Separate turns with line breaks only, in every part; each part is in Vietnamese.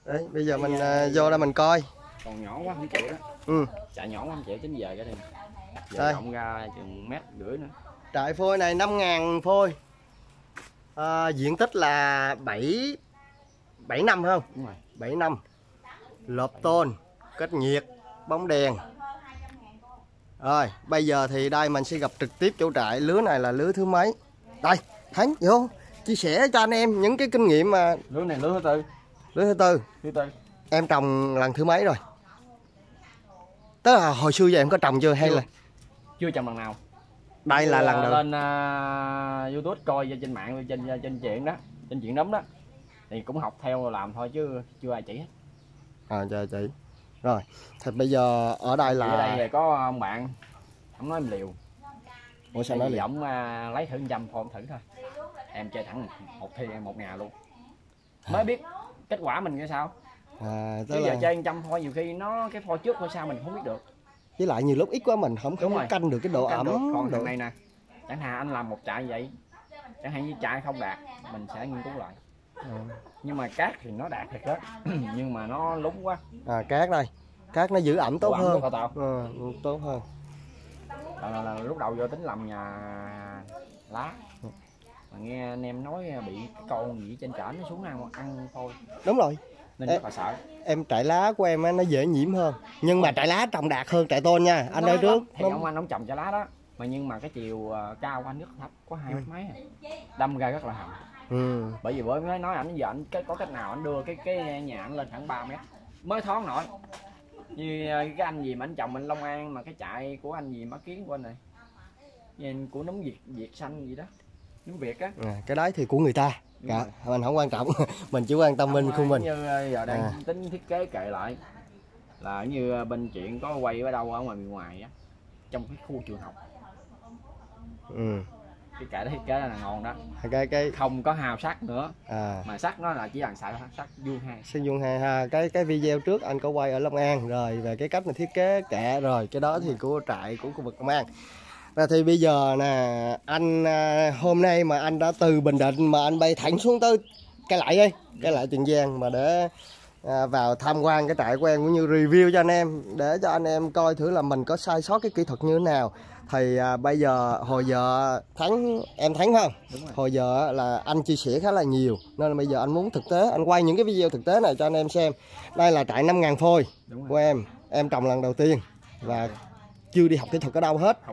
Đấy, bây giờ mình vô đây mình coi.
Còn nhỏ quá không chịu đó. Chạy nhỏ quá không chịu, tính về cái đi. Giờ rộng ra chừng 1,5 m nữa.
Trại phôi này 5.000 phôi. Diện tích là 7 năm không?
Đúng rồi.
7 năm. Lợp tôn, cách nhiệt, bóng đèn. Rồi, bây giờ thì đây mình sẽ gặp trực tiếp chủ trại. Lứa này là lứa thứ mấy? Đây, Thắng vô chia sẻ cho anh em những cái kinh nghiệm mà.
Lứa này lứa thứ tư.
Lứa thứ tư.
Thứ tư.
Em trồng lần thứ mấy rồi? Tức là hồi xưa giờ em có trồng chưa hay là
chưa trồng lần nào?
Đây là lần đầu
lên YouTube coi trên mạng, trên chuyện đó, trên chuyện nấm đó thì cũng học theo làm thôi chứ chưa ai chỉ hết.
Trời chị. Rồi, thì bây giờ ở đây là
ở đây thì có ông bạn, ông nói em liều.
Ủa sao nói liều?
Ông lấy thử 100 phôi thử thôi. Em chơi thẳng một ngày luôn. Mới biết kết quả mình như sao. Chứ giờ chơi 100 phôi nhiều khi nó cái phôi trước phôi sau mình không biết được.
Với lại nhiều lúc ít quá mình không canh được cái độ ẩm.
Còn thằng này nè, chẳng hạn anh làm một trại vậy, chẳng hạn như trại không đạt mình sẽ nghiên cứu lại. Nhưng mà cát thì nó đạt thiệt đó. Nhưng mà nó lúng quá.
Cát đây, cát nó giữ ẩm tốt hơn. Tốt hơn.
Là lúc đầu vô tính làm nhà lá, mà nghe anh em nói bị cái con gì trên trển nó xuống nào ăn thôi.
Đúng rồi,
nên rất là sợ.
em trại lá của em nó dễ nhiễm hơn, nhưng mà trại lá trồng đạt hơn trại tôn nha anh ơi. Trước
thì ông trồng trại lá đó mà, nhưng mà cái chiều cao của anh rất thấp, có 2 mét mấy, đâm ra rất là hầm. Bởi vì mới nói ảnh giờ ảnh có cách nào ảnh đưa cái nhà ảnh lên khoảng 3 mét mới thoáng nổi. Như cái anh gì mà anh trồng bên Long An, mà cái trại của anh gì Má Kiến của anh này, nhìn của nấm Việt xanh gì đó, nấm Việt á.
Cái đấy thì của người ta cả, mình không quan trọng. Mình chỉ quan tâm bên khu mình.
Như giờ đang tính thiết kế kệ lại là như bên chuyện có quay ở đâu ở ngoài á, trong cái khu trường học. Cái kệ đó thiết kế là ngon đó. Cái không có hào sắt nữa. Mà sắt nó là chỉ là sắt vuông hai.
Sắt vuông hai ha. Cái video trước anh có quay ở Long An rồi về cái cách mà thiết kế kệ rồi, cái đó thì của trại của khu vực Long An. Thì bây giờ nè anh, hôm nay mà anh đã từ Bình Định mà anh bay thẳng xuống tới Cai Lậy đi, Cai Lậy Tiền Giang mà để vào tham quan cái trại của em, cũng như review cho anh em để cho anh em coi thử là mình có sai sót cái kỹ thuật như thế nào. Thì bây giờ hồi giờ em Thắng không? Hồi giờ là anh chia sẻ khá là nhiều, nên là bây giờ anh muốn thực tế, anh quay những cái video thực tế này cho anh em xem. Đây là trại 5.000 phôi của em trồng lần đầu tiên và chưa đi học kỹ thuật ở đâu hết.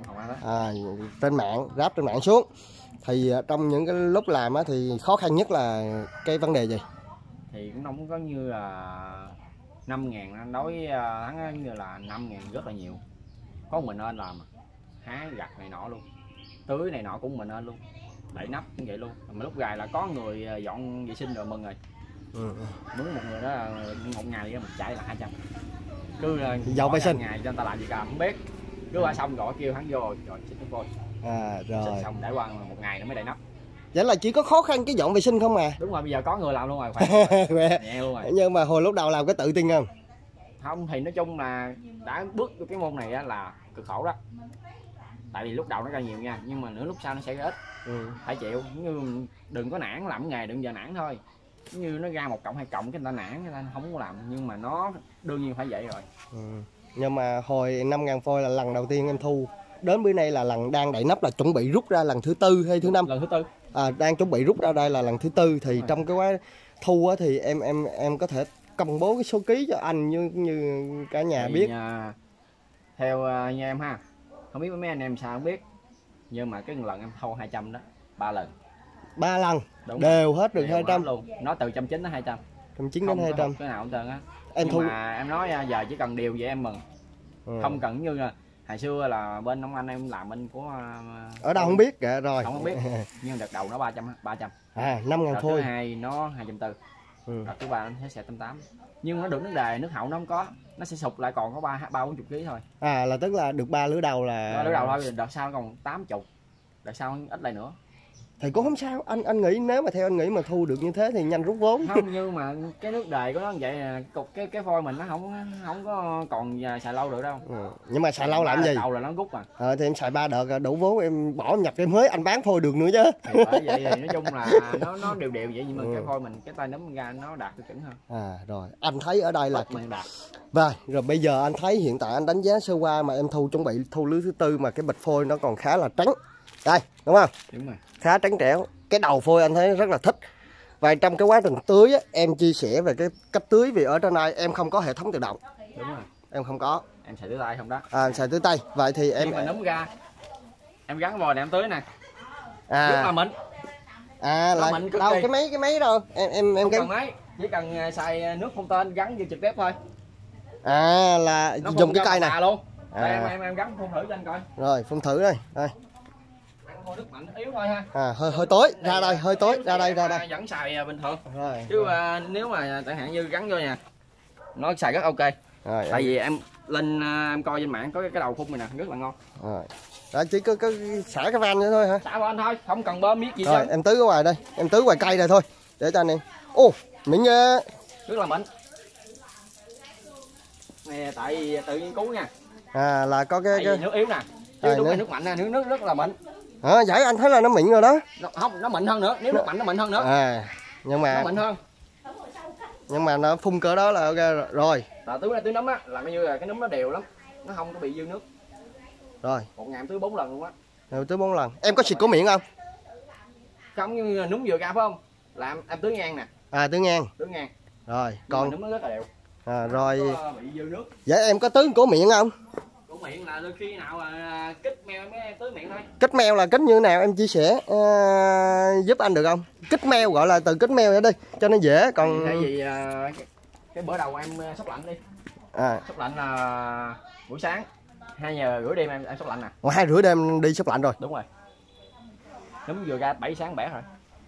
Trên mạng, ráp trên mạng xuống. Thì trong những cái lúc làm á, thì khó khăn nhất là cái vấn đề gì?
Thì cũng không có như là 5.000 anh nói hắn như là 5.000 rất là nhiều. Có mình nên làm hái gặt này nọ luôn, tưới này nọ cũng mình nên luôn, đậy nắp cũng vậy luôn. Mà lúc gài là có người dọn vệ sinh rồi mừng rồi. Đúng một người đó là một ngày mình chạy là 200. Cứ
dọn vệ sinh
ngày cho người ta làm gì cả không biết. Cứ qua xong gọi kêu hắn vô rồi xịt nước vôi.
Rồi
xong để qua một ngày nữa mới đậy nắp.
Vậy là chỉ có khó khăn cái dọn vệ sinh không à?
Đúng rồi, bây giờ có người làm luôn rồi, khỏe luôn rồi.
Nhưng mà hồi lúc đầu làm có tự tin không?
Không, thì nói chung là đã bước vô cái môn này á là cực khổ đó. Tại vì lúc đầu nó ra nhiều nha, nhưng mà nửa lúc sau nó sẽ ra ít. Phải chịu, như đừng có nản làm nghề, đừng giờ nản thôi. Như nó ra 1 cộng 2 cộng cái người ta nản, người ta không có làm, nhưng mà nó đương nhiên phải vậy rồi.
Nhưng mà hồi 5.000 phôi là lần đầu tiên em thu, đến bữa nay là lần đang đậy nắp, là chuẩn bị rút ra lần thứ tư hay thứ 5?
Lần thứ tư.
Đang chuẩn bị rút ra, đây là lần thứ tư. Thì trong cái quá thu á, thì em có thể công bố cái số ký cho anh như cả nhà thì biết.
Theo như em ha, không biết mấy anh em sao không biết, nhưng mà cái lần em thâu 200 đó 3 lần.
3 lần.
Đúng
đều hết được 200
luôn. Nó từ 190 đến 200.
190 đến 200.
Cái nào cũng trơn á.
Em
nhưng
thu
mà em nói giờ chỉ cần điều vậy em mừng. Không cần như là hồi xưa là bên ông anh em làm bên của
ở đâu không biết kìa rồi.
Không biết. Nhưng đợt đầu nó 300.
5.000 phôi.
Thứ hai nó 240. Đợt thứ ba nó sẽ 88. Nhưng nó được nước đề, nước hậu nó không có, nó sẽ sụt lại còn có 30-40 kg thôi.
Là tức là được 3 lứa đầu là.
3 lứa đầu thôi, đợt sau còn 80. Đợt sau ít lại nữa.
Thì cũng không sao, anh nghĩ nếu mà theo anh nghĩ mà thu được như thế thì nhanh rút vốn.
Không, nhưng mà cái nước đề của nó vậy nè, cục cái phôi mình nó không có còn xài lâu được đâu.
Nhưng mà xài lâu làm gì?
Đầu là nó rút à.
Thì em xài 3 đợt đủ vốn, em bỏ nhập em mới anh bán phôi được nữa chứ.
Thì bởi vậy thì nói chung là nó đều vậy, nhưng mà cái phôi mình cái tay nấm ra nó đạt tiêu chuẩn hơn.
Rồi anh thấy ở đây là
mình đạt.
Rồi bây giờ anh thấy hiện tại anh đánh giá sơ qua mà em chuẩn bị thu lứa thứ tư mà cái bịch phôi nó còn khá là trắng. Đây, đúng không?
Đúng rồi.
Khá trắng trẻo. Cái đầu phôi anh thấy rất là thích. Và trong cái quá trình tưới á, em chia sẻ về cái cách tưới vì ở trên này em không có hệ thống tự động.
Đúng rồi.
Em không có.
Em xài tưới tay không đó.
Em xài tưới tay. Vậy thì em
mình nấm ra. Em gắn vòi này em tưới nè. Rất là mịn.
Là đâu cái máy đâu. Em
không cần máy, chỉ cần xài nước phun tên gắn vô trực tiếp thôi.
Là nó dùng cái cây này
luôn. Đây em gắn phun thử cho anh coi.
Rồi phun thử đây. Đây.
Nước mạnh yếu thôi ha.
Hơi tối ra đây, hơi tối ra đây.
Vẫn xài bình thường.
Rồi.
Chứ nếu mà chẳng hạn như gắn vô nha, nó xài rất ok.
Rồi,
tại vì em lên em coi trên mạng có cái đầu phun này nè, rất là ngon.
Rồi. Đó, chỉ có xả cái van nữa thôi hả?
Xả van thôi, không cần bơm biết gì
rồi
chứ.
Em tưới ở ngoài đây, em tưới ngoài cây này thôi để cho anh em. Mịn ghê.
Rất là mịn. Nè, tại vì tự nghiên cứu nha.
Là có cái
nước yếu nè. Chứ đúng là nước mạnh nè, nước rất là mịn.
Vậy anh thấy là nó mịn rồi đó.
Nó mịn hơn nữa, nếu nước mạnh nó mịn hơn nữa.
Nhưng mà
nó mịn hơn.
Nhưng mà nó phun cỡ đó là ok rồi.
Là tưới nấm á, là coi như là cái nấm nó đều lắm, nó không có bị dư nước.
Rồi.
Một ngày em tưới 4 lần luôn á.
Tưới 4 lần. Em có xịt cổ miệng không?
Không, như nấm vừa ra phải không? Là em tưới ngang nè.
Tưới ngang.
Tưới ngang.
Rồi, còn
nấm nó rất là đều.
Rồi.
Có bị dư nước.
Vậy em có tưới cổ miệng không?
Cổ miệng là đôi khi nào là kích meo mới em tưới miệng thôi.
Kích meo là kích như thế nào em chia sẻ giúp anh được không? Kích meo gọi là từ kích meo đi cho nó dễ. Còn
tại vì cái bữa đầu em xóc lạnh đi. Xóc lạnh là buổi sáng 2 giờ rưỡi đêm em xóc lạnh nè.
2 rưỡi đêm đi xóc lạnh rồi.
Đúng rồi. Nấm vừa ra 7 sáng bẻ rồi.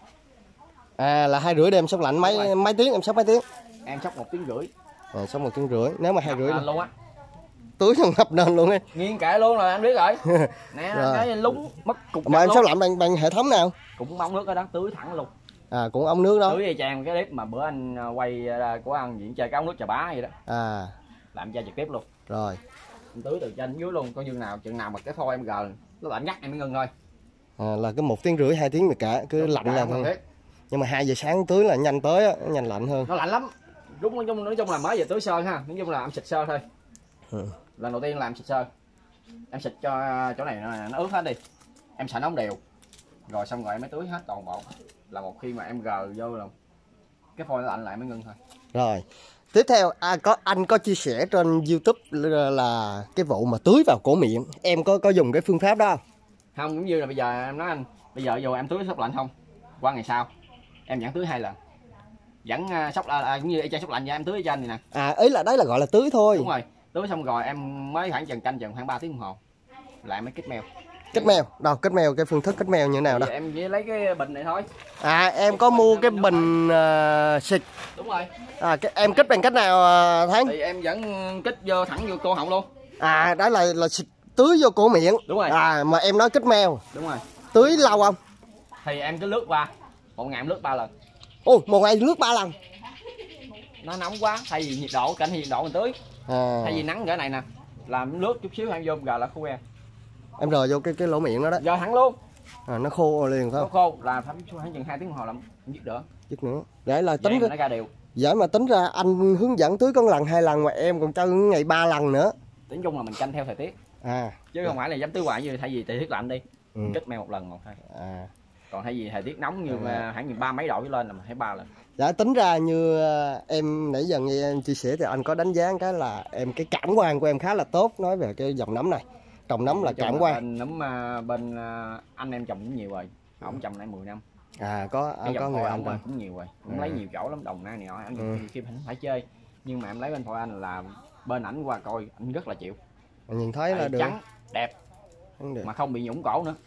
Là 2 rưỡi đêm xóc lạnh mấy tiếng em xóc mấy tiếng?
Em xóc 1 tiếng rưỡi.
Xóc 1 tiếng rưỡi. Nếu mà 2 rưỡi
luôn á.
Tưới không ngập nền luôn ấy.
Nghiêng kệ luôn là em biết rồi. Nè cái lúng mất cục.
Mà em xóc lạnh bằng hệ thống nào?
Cũng ống nước ở đó, tưới thẳng luôn.
Cũng ống nước đó.
Tưới y chang cái clip mà bữa anh quay của anh diễn chơi cái ống nước chà bá vậy đó. Làm chơi trực tiếp luôn.
Rồi.
Em tưới từ trên dưới luôn, coi chừng nào mà cái phôi em gờ nó lạnh ngắt em mới ngưng thôi.
Là cái 1 tiếng rưỡi 2 tiếng mà cả cứ lạnh là thôi. Nhưng mà 2 giờ sáng tưới là nhanh tới á, nhanh lạnh hơn.
Nó lạnh lắm. Nói chung là mới giờ tưới sơ ha, nói chung là em xịt sơ thôi. Lần đầu tiên làm xịt sơ. Em xịt cho chỗ này nó ướt hết đi. Em xả nóng đều. Rồi xong rồi em mới tưới hết toàn bộ. Là một khi mà em gờ vô là cái phôi nó lạnh lại mới ngưng thôi.
Rồi. Tiếp theo anh có chia sẻ trên YouTube là cái vụ mà tưới vào cổ miệng, em có dùng cái phương pháp đó không?
Không, cũng như là bây giờ em nói anh, bây giờ vô em tưới xóc lạnh không? Qua ngày sau em vẫn tưới 2 lần. Vẫn sóc cũng như y chang xóc lạnh vậy, em tưới y chang này nè.
Ý là đấy là gọi là tưới thôi.
Đúng rồi, tưới xong rồi em mới khoảng 3 tiếng đồng hồ lại mới kích meo.
Kích meo, đâu kích meo, cái phương thức kích meo như thế nào đó?
Em chỉ lấy cái bình này thôi.
Em có mua cái bình xịt.
Đúng rồi.
Em kích bằng cách nào Thắng?
Thì em vẫn kích vô thẳng vô cổ họng luôn.
Đó là xịt tưới vô cổ miệng.
Đúng rồi.
Mà em nói kích meo.
Đúng rồi.
Tưới lâu không?
Thì em cứ lướt qua, một ngày em lướt 3 lần.
Một ngày lướt 3 lần.
Nó nóng quá, thay vì nhiệt độ nhiệt độ mình tưới. Thay vì nắng cỡ này nè, làm lướt chút xíu em vô gà là khô em.
Em rờ vô cái lỗ miệng đó đó.
Giờ thẳng luôn.
Nó khô liền phải không?
Nó khô là khoảng chừng 2 tiếng đồng hồ làm dứt nữa.
Dứt nữa. Để là tính
nó ra đều.
Vậy mà tính ra anh hướng dẫn tưới con lần 2 lần mà em còn cho ngày 3 lần nữa.
Tính chung là mình canh theo thời tiết. Chứ không phải là dám tưới hoài, như thay vì thời tiết lạnh đi. Kích meo 1 lần một thôi. Còn thay vì thời tiết nóng như khoảng 30 mấy độ trở lên là mình phải 3 lần.
Dạ, tính ra như em nãy giờ nghe em chia sẻ thì anh có đánh giá cái là cái cảm quan của em khá là tốt nói về cái dòng nấm này. Trồng nấm là cảm quan.
Nấm bên anh em trồng cũng nhiều rồi. Ông trồng lại 10 năm.
Có người anh
rồi cũng nhiều rồi. Cũng lấy nhiều chỗ lắm, Đồng Nai này nọ. Anh khi anh phải chơi. Nhưng mà em lấy bên Thoại Anh là bên ảnh qua coi anh rất là chịu.
Nhìn thấy là được.
Trắng, đẹp. Mà không bị nhũng cổ nữa.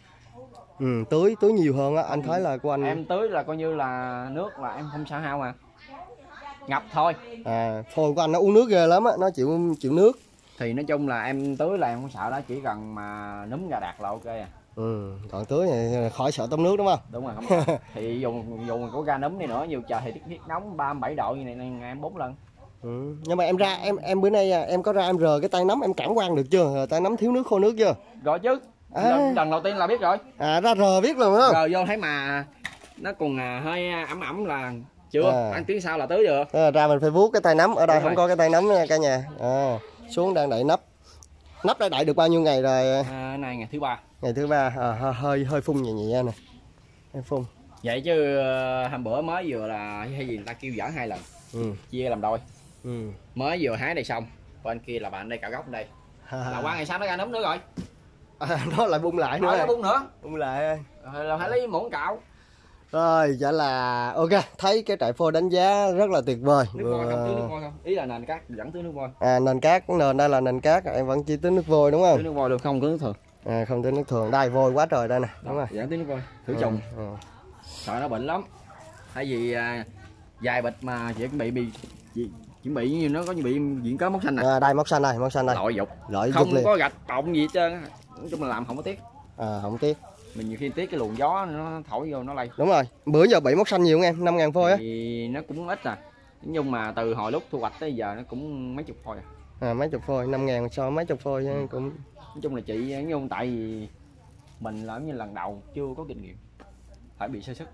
Tưới nhiều hơn á, anh thấy là của anh.
Em tưới là coi như là nước là em không sao hao mà. Ngập thôi.
Phôi của anh nó uống nước ghê lắm á, nó chịu nước.
Thì nói chung là em tưới là em không sợ đó, chỉ cần mà núm ra đạt là ok à.
Còn tưới thì khỏi sợ tống nước đúng không?
Đúng rồi, không sợ. Thì dùng có ga nấm này nữa, nhiều trời thì tiết nóng 37 độ như này ngày em 4 lần.
Nhưng mà em ra em bữa nay em có ra em rờ cái tay nấm em cảm quan được chưa? Tay nấm thiếu nước khô nước chưa?
Rồi chứ. Lần đầu tiên là biết rồi.
Ra rờ biết luôn không?
Rờ vô thấy mà nó còn hơi ẩm là chưa. Ăn tiếng sau là tưới được.
Ra mình phải vuốt cái tay nấm, ở đây
đúng
không
rồi.
có cái tay nấm nha cả nhà. Xuống đang đậy nắp. Nắp đã đậy được bao nhiêu ngày rồi?
Này ngày thứ 3.
Ngày thứ 3. Hơi phun nhẹ nhẹ nè. Em phun.
Vậy chứ hôm bữa mới vừa là hay gì người ta kêu dở 2 lần. Chia làm đôi. Mới vừa hái đây xong, bên kia là bạn đây cả gốc đây. Là qua ngày sau nó ra nấm nữa rồi.
Nó lại bung lại nữa.
Nó bung nữa.
Bung lại.
Rồi là phải lấy muỗng cạo.
Rồi, dạ là ok, thấy cái trại phôi đánh giá rất là tuyệt vời.
Nước vôi không, tưới nước vôi không? Ý là nền cát vẫn tưới nước vôi.
Nền cát, nền đây là nền cát, em vẫn chỉ tưới nước vôi đúng không?
Tưới nước vôi được không, tưới nước thường.
Không tưới nước thường, đây vôi quá trời đây nè, đúng rồi.
Vẫn tưới nước vôi, thử trồng. Sợ nó bệnh lắm. Tại vì vài bịch mà chỉ chuẩn bị như nó có như bị diện cớ mốc xanh này.
Đây mốc xanh đây, mốc xanh đây.
Lội dục.
Không
có gạch bọng gì hết trơn. Nói chung là làm không có tiếc.
Không tiếc.
Mình nhiều khi tiếc cái luồng gió nó thổi vô nó lây.
Đúng rồi. Bữa giờ bị mốc xanh nhiều không em? 5.000 phôi á.
Thì nó cũng ít nhưng mà từ hồi lúc thu hoạch tới giờ nó cũng mấy chục phôi
mấy chục phôi, 5.000 so mấy chục phôi cũng
nói chung là chị nhưng tại vì mình làm như lần đầu chưa có kinh nghiệm phải bị sơ sức.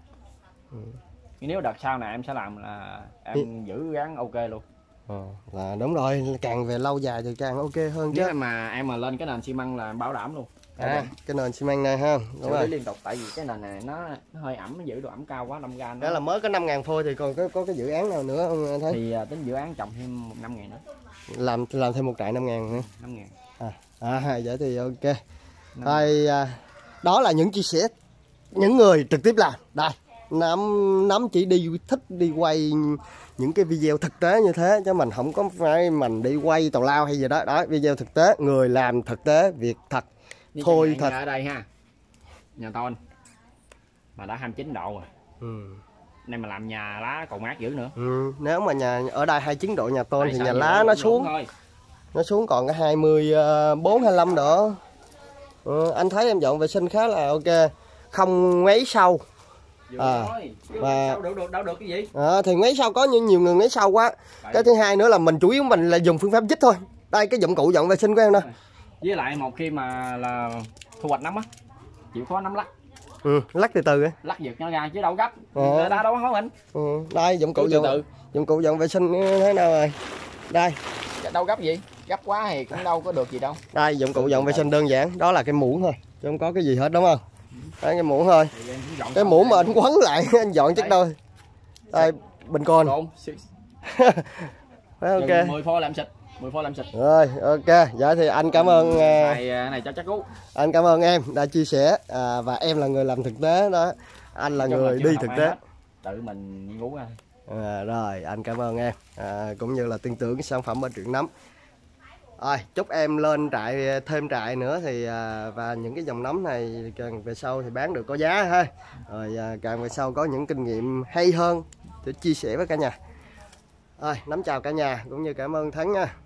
Nếu đợt sau này em sẽ làm là em giữ gắn ok luôn.
Là đúng rồi, càng về lâu dài thì càng ok hơn chứ.
Nếu mà em mà lên cái nền xi măng là bảo đảm luôn.
Cái nền xi măng này ha, đúng rồi.
Liên tục tại vì cái nền này nó hơi ẩm, nó giữ độ ẩm cao quá 5 gram.
Đó là mới có 5.000 phôi thì còn có cái dự án nào nữa không anh thấy?
Thì tính dự án trồng thêm 5.000 nữa.
Làm thêm một trại 5.000 nữa.
5.000.
Vậy thì ok. Thôi đó là những chia sẻ những người trực tiếp làm. Đây, nắm chỉ thích đi quay những cái video thực tế như thế chứ mình không có phải mình đi quay tào lao hay gì đó. Đó, video thực tế, người làm thực tế, việc thật, thôi thật.
Ở đây ha. Nhà tôn mà đã 29 độ rồi. Nên mà làm nhà lá còn mát dữ nữa.
Nếu mà nhà ở đây 29 độ nhà tôn thì nhà lá nó xuống. Nó xuống còn cái 24 25 độ. Anh thấy em dọn vệ sinh khá là ok. Không ngoáy sâu.
Và đâu được cái gì?
Thì ngoáy sâu có nhiều người ngoáy sâu quá. Cái thứ hai nữa là mình chủ yếu mình là dùng phương pháp dít thôi. Đây cái dụng cụ dọn vệ sinh của em nè.
Với lại một khi mà là thu hoạch nấm á, chịu khó nấm lắc.
Lắc từ từ.
Lắc giật nó ra chứ đâu gấp. Người ta đâu có mình.
Đây dụng cụ dọn vệ sinh thế nào rồi? Đây.
Đâu gấp gì? Gấp quá thì cũng đâu có được gì đâu.
Đây dụng cụ dọn vệ sinh đơn giản, đó là cái muỗng thôi, chứ không có cái gì hết đúng không? Đây cái muỗng thôi. Cái muỗng mà anh quấn lại anh dọn chắc đôi. Đây bình cồn. Ok.
10 phôi làm xịt. 10 phôi làm xịt.
Rồi ok, vậy thì anh cảm ơn
này cho chắc cú.
Anh cảm ơn em đã chia sẻ và em là người làm thực tế đó, anh là người đi thực tế.
Tự mình nghiên cứu ra.
Rồi anh cảm ơn em cũng như là tin tưởng cái sản phẩm ở Truyện Nấm. Rồi chúc em lên trại thêm trại nữa thì và những cái dòng nấm này càng về sau thì bán được có giá ha. Rồi càng về sau có những kinh nghiệm hay hơn để chia sẻ với cả nhà. Rồi nắm chào cả nhà cũng như cảm ơn Thắng nha.